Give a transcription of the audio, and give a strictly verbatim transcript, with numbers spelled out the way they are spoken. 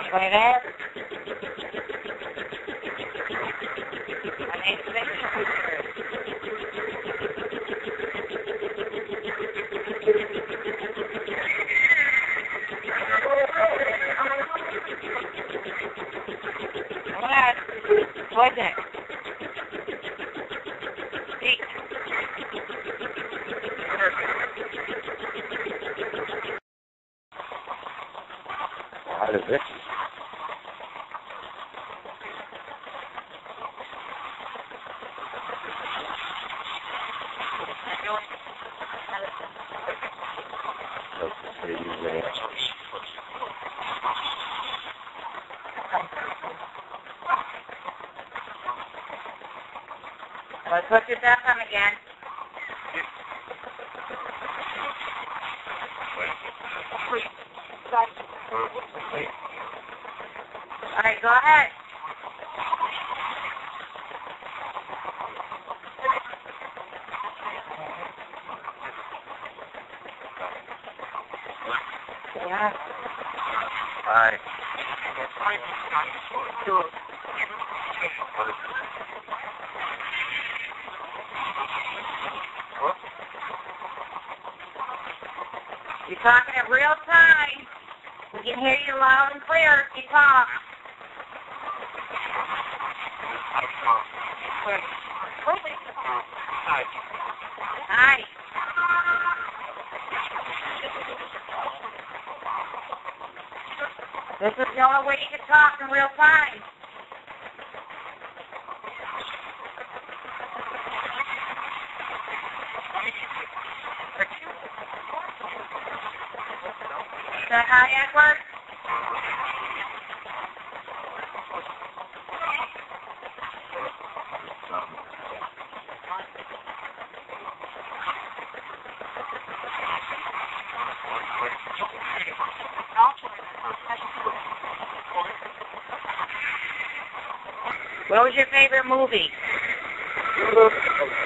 Anybody there? My name's Vicki. What? What's it? Speak. Hi, Vicki. Let's put your back on again. All right, go ahead. Yeah. Hi. You're talking in real time. We can hear you loud and clear if you talk. Hi. This is the only way you can talk in real time. Say hi, Edward. What was your favorite movie?